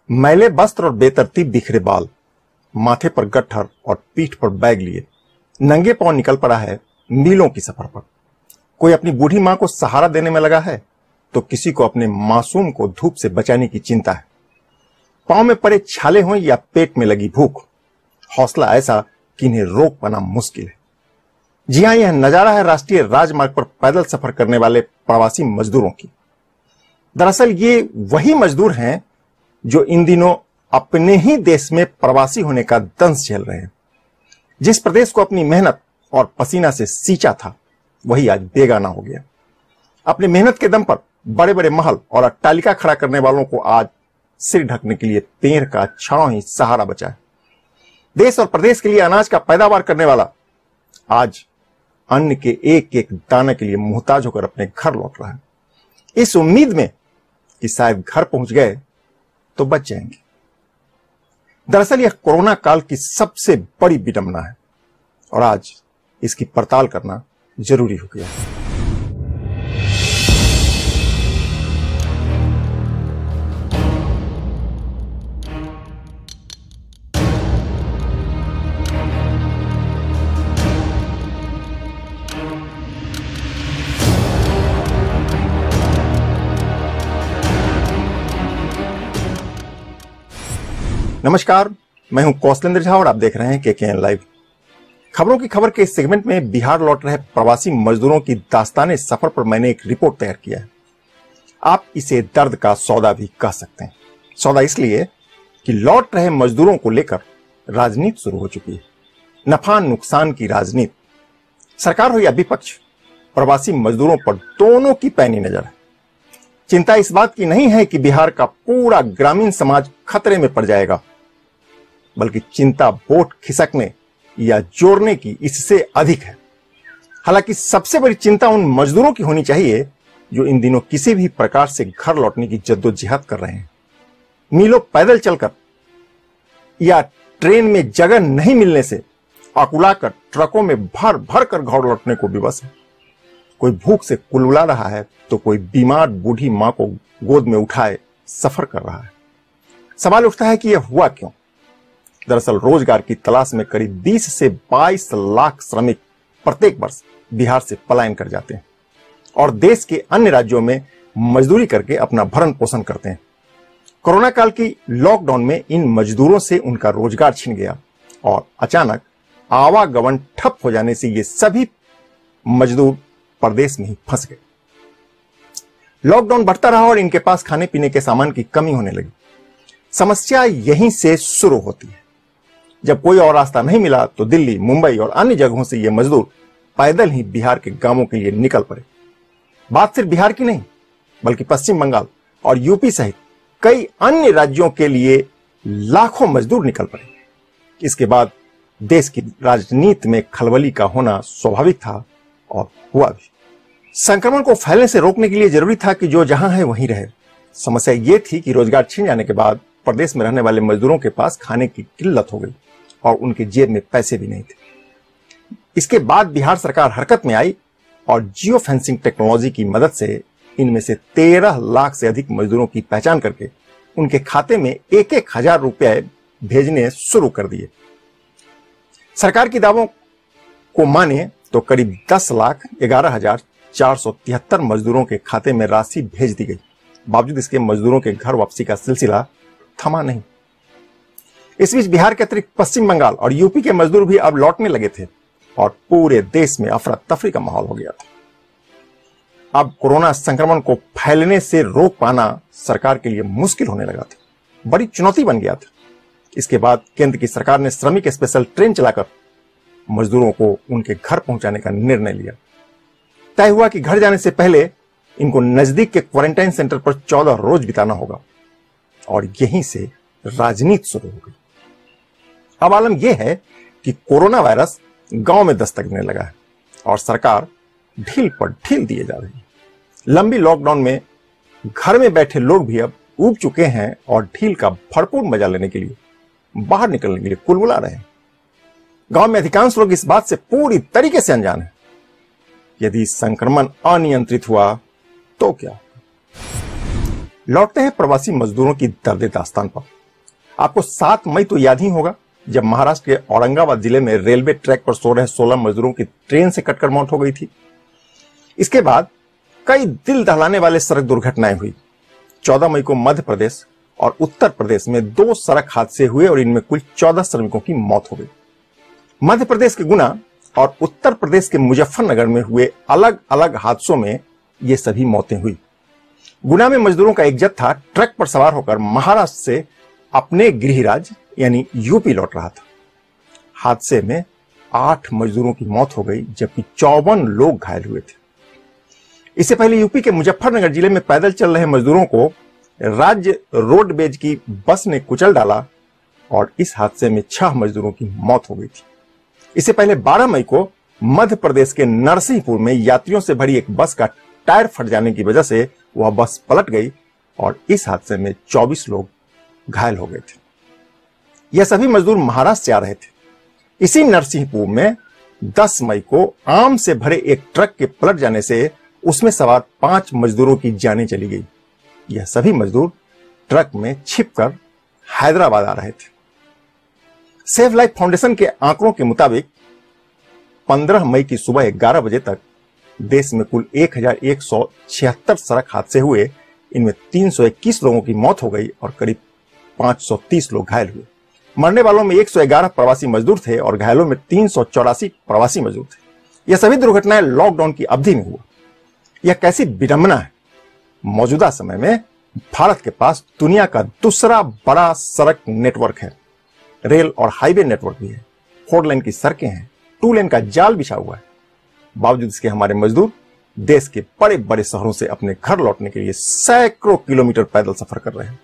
मैले वस्त्र और बेतरतीब बिखरे बाल, माथे पर गट्ठर और पीठ पर बैग लिए नंगे पांव निकल पड़ा है मीलों की सफर पर। कोई अपनी बूढ़ी मां को सहारा देने में लगा है तो किसी को अपने मासूम को धूप से बचाने की चिंता है। पांव में पड़े छाले हों या पेट में लगी भूख, हौसला ऐसा कि इन्हें रोक पाना मुश्किल है। जी हां, यह नजारा है राष्ट्रीय राजमार्ग पर पैदल सफर करने वाले प्रवासी मजदूरों की। दरअसल ये वही मजदूर हैं जो इन दिनों अपने ही देश में प्रवासी होने का दंश झेल रहे हैं। जिस प्रदेश को अपनी मेहनत और पसीना से सींचा था वही आज बेगाना हो गया। अपनी मेहनत के दम पर बड़े बड़े महल और अट्टालिका खड़ा करने वालों को आज सिर ढकने के लिए पेड़ का छांव ही सहारा बचा है। देश और प्रदेश के लिए अनाज का पैदावार करने वाला आज अन्न के एक एक दाने के लिए मुहताज होकर अपने घर लौट रहा है, इस उम्मीद में कि शायद घर पहुंच गए तो बच जाएंगे। दरअसल यह कोरोना काल की सबसे बड़ी विडंबना है और आज इसकी पड़ताल करना जरूरी हो गया है। नमस्कार, मैं हूं कौशलेंद्र झा और आप देख रहे हैं केकेएन लाइव। खबरों की खबर के इस सेगमेंट में बिहार लौट रहे प्रवासी मजदूरों की दास्ताने सफर पर मैंने एक रिपोर्ट तैयार किया है। आप इसे दर्द का सौदा भी कह सकते हैं। सौदा इसलिए कि लौट रहे मजदूरों को लेकर राजनीति शुरू हो चुकी है। नफा नुकसान की राजनीति। सरकार हो या विपक्ष, प्रवासी मजदूरों पर दोनों की पैनी नजर है। चिंता इस बात की नहीं है कि बिहार का पूरा ग्रामीण समाज खतरे में पड़ जाएगा, बल्कि चिंता वोट खिसकने या जोड़ने की इससे अधिक है। हालांकि सबसे बड़ी चिंता उन मजदूरों की होनी चाहिए जो इन दिनों किसी भी प्रकार से घर लौटने की जद्दोजहद कर रहे हैं। मीलों पैदल चलकर या ट्रेन में जगह नहीं मिलने से अकुलाकर ट्रकों में भर भर कर घर लौटने को विवश है। कोई भूख से कुलबुला रहा है तो कोई बीमार बूढ़ी मां को गोद में उठाए सफर कर रहा है। सवाल उठता है कि यह हुआ क्यों? दरअसल रोजगार की तलाश में करीब 20 से 22 लाख श्रमिक प्रत्येक वर्ष बिहार से पलायन कर जाते हैं और देश के अन्य राज्यों में मजदूरी करके अपना भरण पोषण करते हैं। कोरोना काल की लॉकडाउन में इन मजदूरों से उनका रोजगार छिन गया और अचानक आवागमन ठप हो जाने से ये सभी मजदूर प्रदेश में ही फंस गए। लॉकडाउन बढ़ता रहा और इनके पास खाने पीने के सामान की कमी होने लगी। समस्या यहीं से शुरू होती है। जब कोई और रास्ता नहीं मिला तो दिल्ली, मुंबई और अन्य जगहों से ये मजदूर पैदल ही बिहार के गांवों के लिए निकल पड़े। बात सिर्फ बिहार की नहीं, बल्कि पश्चिम बंगाल और यूपी सहित कई अन्य राज्यों के लिए लाखों मजदूर निकल पड़े। इसके बाद देश की राजनीति में खलबली का होना स्वाभाविक था और हुआ भी। संक्रमण को फैलने से रोकने के लिए जरूरी था कि जो जहां है वहीं रहे। समस्या यह थी कि रोजगार छिन जाने के बाद प्रदेश में रहने वाले मजदूरों के पास खाने की किल्लत हो गई और उनके जेब में पैसे भी नहीं थे। इसके बाद बिहार सरकार हरकत में आई और जियो फेंसिंग टेक्नोलॉजी की मदद से इनमें से 13 लाख से अधिक मजदूरों की पहचान करके उनके खाते में 1,000 रुपए भेजने शुरू कर दिए। सरकार के दावों को माने तो करीब 10,11,473 मजदूरों के खाते में राशि भेज दी गई। बावजूद इसके मजदूरों के घर वापसी का सिलसिला थमा नहीं। इस बीच बिहार के अतिरिक्त पश्चिम बंगाल और यूपी के मजदूर भी अब लौटने लगे थे और पूरे देश में अफरा तफरी का माहौल हो गया था। अब कोरोना संक्रमण को फैलने से रोक पाना सरकार के लिए मुश्किल होने लगा था, बड़ी चुनौती बन गया था। इसके बाद केंद्र की सरकार ने श्रमिक स्पेशल ट्रेन चलाकर मजदूरों को उनके घर पहुंचाने का निर्णय लिया। तय हुआ कि घर जाने से पहले इनको नजदीक के क्वारंटाइन सेंटर पर 14 रोज बिताना होगा और यहीं से राजनीति शुरू हो गई। अब आलम यह है कि कोरोना वायरस गांव में दस्तक देने लगा है और सरकार ढील पर ढील दिए जा रही है। लंबी लॉकडाउन में घर में बैठे लोग भी अब ऊब चुके हैं और ढील का भरपूर मजा लेने के लिए बाहर निकलने के लिए कुलबुला रहे हैं। गांव में अधिकांश लोग इस बात से पूरी तरीके से अनजान है। यदि संक्रमण अनियंत्रित हुआ तो क्या? लौटते हैं प्रवासी मजदूरों की दर्द दास्तान पर। आपको 7 मई तो याद ही होगा, जब महाराष्ट्र के औरंगाबाद जिले में रेलवे ट्रैक पर सो रहे 16 मजदूरों की ट्रेन से कटकर मौत हो गई थी। इसके बाद कई दिल दहलाने वाले सड़क दुर्घटनाएं हुई। 14 मई को मध्य प्रदेश और उत्तर प्रदेश में 2 सड़क हादसे हुए और इनमें कुल 14 श्रमिकों की मौत हो गई। मध्य प्रदेश के गुना और उत्तर प्रदेश के मुजफ्फरनगर में हुए अलग अलग हादसों में ये सभी मौतें हुई। गुना में मजदूरों का एक जत्था ट्रक पर सवार होकर महाराष्ट्र से अपने गृह राज्य यानी यूपी लौट रहा था। हादसे में 8 मजदूरों की मौत हो गई, जबकि 54 लोग घायल हुए थे। इससे पहले यूपी के मुजफ्फरनगर जिले में पैदल चल रहे मजदूरों को राज्य रोडवेज की बस ने कुचल डाला और इस हादसे में 6 मजदूरों की मौत हो गई थी। इससे पहले 12 मई को मध्य प्रदेश के नरसिंहपुर में यात्रियों से भरी एक बस का टायर फट जाने की वजह से वह बस पलट गई और इस हादसे में 24 लोग घायल हो गए थे। यह सभी मजदूर महाराष्ट्र से आ रहे थे। इसी नरसिंहपुर में 10 मई को आम से भरे एक ट्रक के पलट जाने से उसमें सवार 5 मजदूरों की जानें चली गई। यह सभी मजदूर ट्रक में छिपकर हैदराबाद आ रहे थे। सेफ लाइफ फाउंडेशन के आंकड़ों के मुताबिक 15 मई की सुबह 11 बजे तक देश में कुल 1176 सड़क हादसे हुए। इनमें 321 लोगों की मौत हो गई और करीब 530 लोग घायल हुए। मरने वालों में 111 प्रवासी मजदूर थे और घायलों में 384 प्रवासी मजदूर थे। यह सभी दुर्घटनाएं लॉकडाउन की अवधि में हुआ। यह कैसी विडंबना है। मौजूदा समय में भारत के पास दुनिया का दूसरा बड़ा सड़क नेटवर्क है। रेल और हाईवे नेटवर्क भी है। 4 लेन की सड़कें हैं। 2 लेन का जाल बिछा हुआ है। बावजूद इसके हमारे मजदूर देश के बड़े बड़े शहरों से अपने घर लौटने के लिए सैकड़ों किलोमीटर पैदल सफर कर रहे हैं।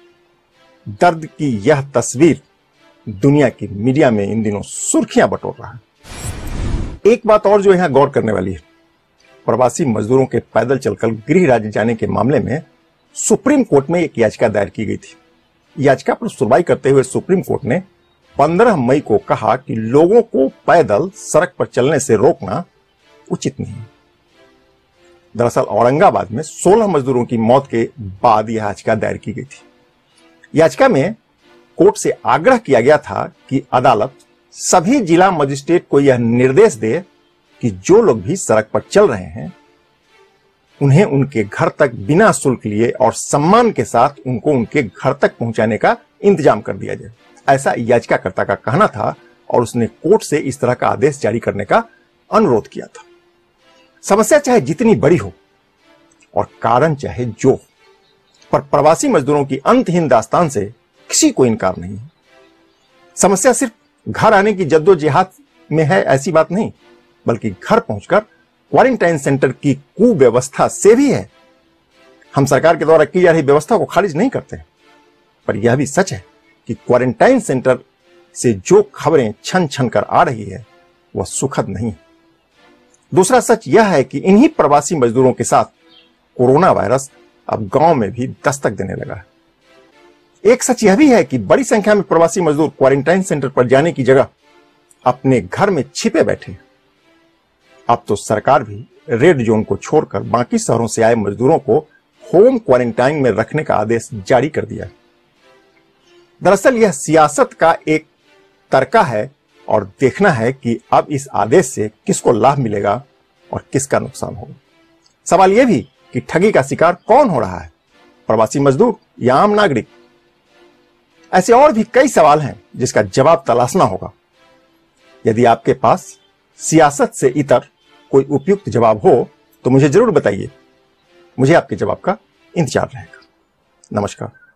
दर्द की यह तस्वीर दुनिया की मीडिया में इन दिनों सुर्खियां बटोर रहा है। एक बात और जो यहां गौर करने वाली है, प्रवासी मजदूरों के पैदल चलकर गृह राज्य जाने के मामले में सुप्रीम कोर्ट में एक याचिका दायर की गई थी। याचिका पर सुनवाई करते हुए सुप्रीम कोर्ट ने 15 मई को कहा कि लोगों को पैदल सड़क पर चलने से रोकना उचित नहीं। दरअसल औरंगाबाद में 16 मजदूरों की मौत के बाद यह याचिका दायर की गई थी। याचिका में कोर्ट से आग्रह किया गया था कि अदालत सभी जिला मजिस्ट्रेट को यह निर्देश दे कि जो लोग भी सड़क पर चल रहे हैं उन्हें उनके घर तक बिना शुल्क लिए और सम्मान के साथ उनको उनके घर तक पहुंचाने का इंतजाम कर दिया जाए। ऐसा याचिकाकर्ता का कहना था और उसने कोर्ट से इस तरह का आदेश जारी करने का अनुरोध किया था। समस्या चाहे जितनी बड़ी हो और कारण चाहे जो हो, पर प्रवासी मजदूरों की अंतहीन दास्तान से किसी को इनकार नहीं है। समस्या सिर्फ घर आने की जद्दोजहद में है ऐसी बात नहीं, बल्कि घर पहुंचकर क्वारंटाइन सेंटर की कुव्यवस्था से भी है। हम सरकार के द्वारा की जा रही व्यवस्था को खारिज नहीं करते, पर यह भी सच है कि क्वारंटाइन सेंटर से जो खबरें छन छन कर आ रही है वह सुखद नहीं। दूसरा सच यह है कि इन्हीं प्रवासी मजदूरों के साथ कोरोना वायरस अब गांव में भी दस्तक देने लगा है। एक सच यह भी है कि बड़ी संख्या में प्रवासी मजदूर क्वारंटाइन सेंटर पर जाने की जगह अपने घर में छिपे बैठे। अब तो सरकार भी रेड जोन को छोड़कर बाकी शहरों से आए मजदूरों को होम क्वारंटाइन में रखने का आदेश जारी कर दिया है। दरअसल यह सियासत का एक तर्का है और देखना है कि अब इस आदेश से किसको लाभ मिलेगा और किसका नुकसान होगा। सवाल यह भी कि ठगी का शिकार कौन हो रहा है, प्रवासी मजदूर या आम नागरिक। ऐसे और भी कई सवाल हैं जिसका जवाब तलाशना होगा। यदि आपके पास सियासत से इतर कोई उपयुक्त जवाब हो तो मुझे जरूर बताइए। मुझे आपके जवाब का इंतजार रहेगा। नमस्कार।